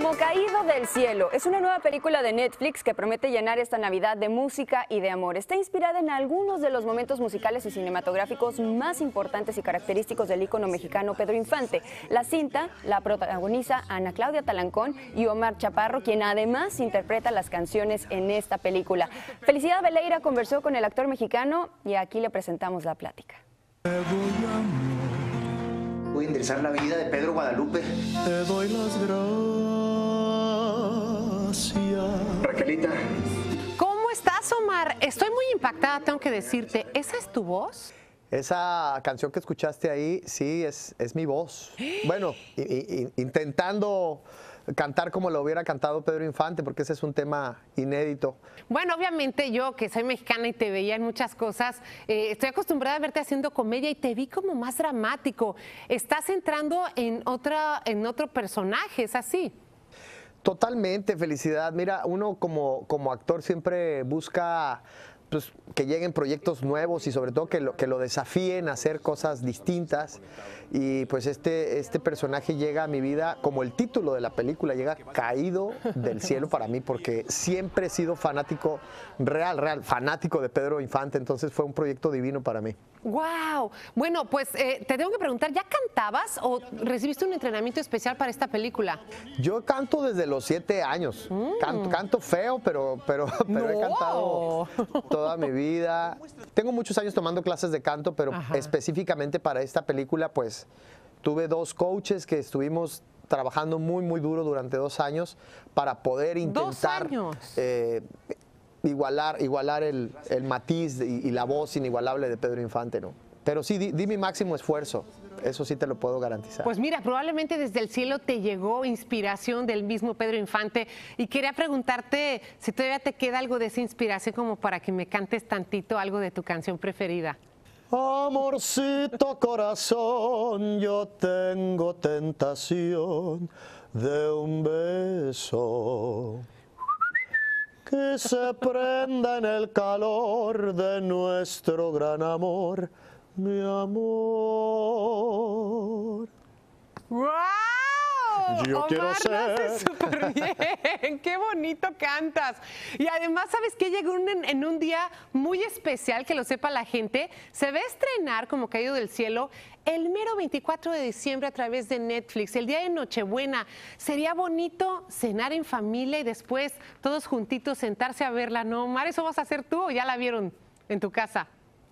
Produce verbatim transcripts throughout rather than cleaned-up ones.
Como caído del cielo es una nueva película de Netflix que promete llenar esta Navidad de música y de amor. Está inspirada en algunos de los momentos musicales y cinematográficos más importantes y característicos del ícono mexicano Pedro Infante. La cinta la protagoniza Ana Claudia Talancón y Omar Chaparro, quien además interpreta las canciones en esta película. Felicidad Veleira conversó con el actor mexicano y aquí le presentamos la plática. Voy a enderezar la vida de Pedro Guadalupe. Te doy las gracias. Raquelita. ¿Cómo estás, Omar? Estoy muy impactada, tengo que decirte. ¿Esa es tu voz? Esa canción que escuchaste ahí, sí, es, es mi voz. Bueno, i, i, intentando cantar como lo hubiera cantado Pedro Infante, porque ese es un tema inédito. Bueno, obviamente yo, que soy mexicana y te veía en muchas cosas, eh, estoy acostumbrada a verte haciendo comedia y te vi como más dramático. Estás entrando en, otra, en otro personaje, ¿es así? Totalmente, Felicidad. Mira, uno como, como actor siempre busca pues, que lleguen proyectos nuevos y sobre todo que lo, que lo desafíen a hacer cosas distintas. Y pues este, este personaje llega a mi vida como el título de la película, llega caído del cielo para mí, porque siempre he sido fanático, real, real, fanático de Pedro Infante, entonces fue un proyecto divino para mí. ¡Wow! Bueno, pues eh, te tengo que preguntar, ¿ya cantabas o recibiste un entrenamiento especial para esta película? Yo canto desde los siete años, mm. canto, canto feo, pero, pero, pero no. he cantado toda mi vida. Tengo muchos años tomando clases de canto, pero Ajá. específicamente para esta película, pues tuve dos coaches que estuvimos trabajando muy, muy duro durante dos años para poder intentar ¿Dos años? Eh, igualar, igualar el, el matiz y, y la voz inigualable de Pedro Infante, ¿no? Pero sí, di, di mi máximo esfuerzo, eso sí te lo puedo garantizar. Pues mira, probablemente desde el cielo te llegó inspiración del mismo Pedro Infante y quería preguntarte si todavía te queda algo de esa inspiración como para que me cantes tantito algo de tu canción preferida. Amorcito corazón, yo tengo tentación de un beso que se prenda en el calor de nuestro gran amor, mi amor. ¡Wow! Yo Omar, quiero ser. Lo haces súper bien. ¡Qué bonito cantas! Y además, ¿sabes qué? Llegó un, en un día muy especial, que lo sepa la gente. Se va a estrenar como Caído del Cielo el mero veinticuatro de diciembre a través de Netflix, el día de Nochebuena. Sería bonito cenar en familia y después todos juntitos sentarse a verla, ¿no, Omar? ¿Eso vas a hacer tú o ya la vieron en tu casa?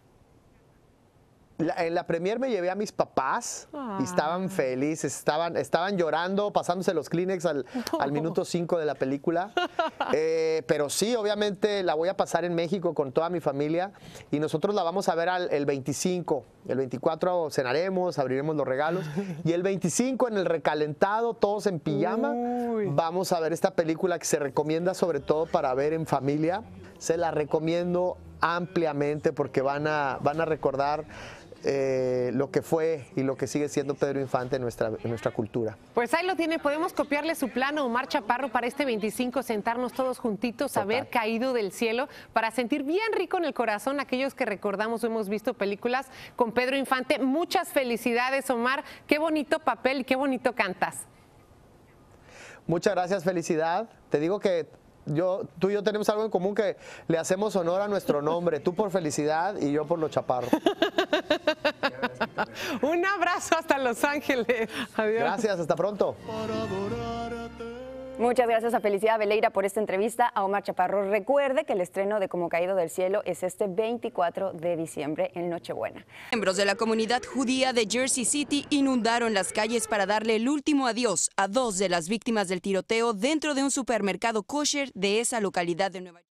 La, en la premier me llevé a mis papás ah. y estaban felices, estaban, estaban llorando, pasándose los Kleenex al, oh. al minuto cinco de la película. Eh, pero sí, obviamente la voy a pasar en México con toda mi familia y nosotros la vamos a ver al, el veinticinco. El veinticuatro cenaremos, abriremos los regalos y el veinticinco en el recalentado, todos en pijama, Uy. vamos a ver esta película que se recomienda sobre todo para ver en familia. Se la recomiendo ampliamente porque van a, van a recordar Eh, lo que fue y lo que sigue siendo Pedro Infante en nuestra, en nuestra cultura. Pues ahí lo tiene, podemos copiarle su plano a Omar Chaparro para este veinticinco, sentarnos todos juntitos Total. a ver Caído del Cielo, para sentir bien rico en el corazón aquellos que recordamos o hemos visto películas con Pedro Infante. Muchas felicidades, Omar, qué bonito papel y qué bonito cantas. Muchas gracias, Felicidad. Te digo que Yo, tú y yo tenemos algo en común, que le hacemos honor a nuestro nombre, tú por Felicidad y yo por los Chaparros. Un abrazo hasta Los Ángeles. Adiós. Gracias, hasta pronto. Muchas gracias a Felicidad Veleira por esta entrevista. A Omar Chaparro, recuerde que el estreno de Como Caído del Cielo es este veinticuatro de diciembre en Nochebuena. Miembros de la comunidad judía de Jersey City inundaron las calles para darle el último adiós a dos de las víctimas del tiroteo dentro de un supermercado kosher de esa localidad de Nueva York.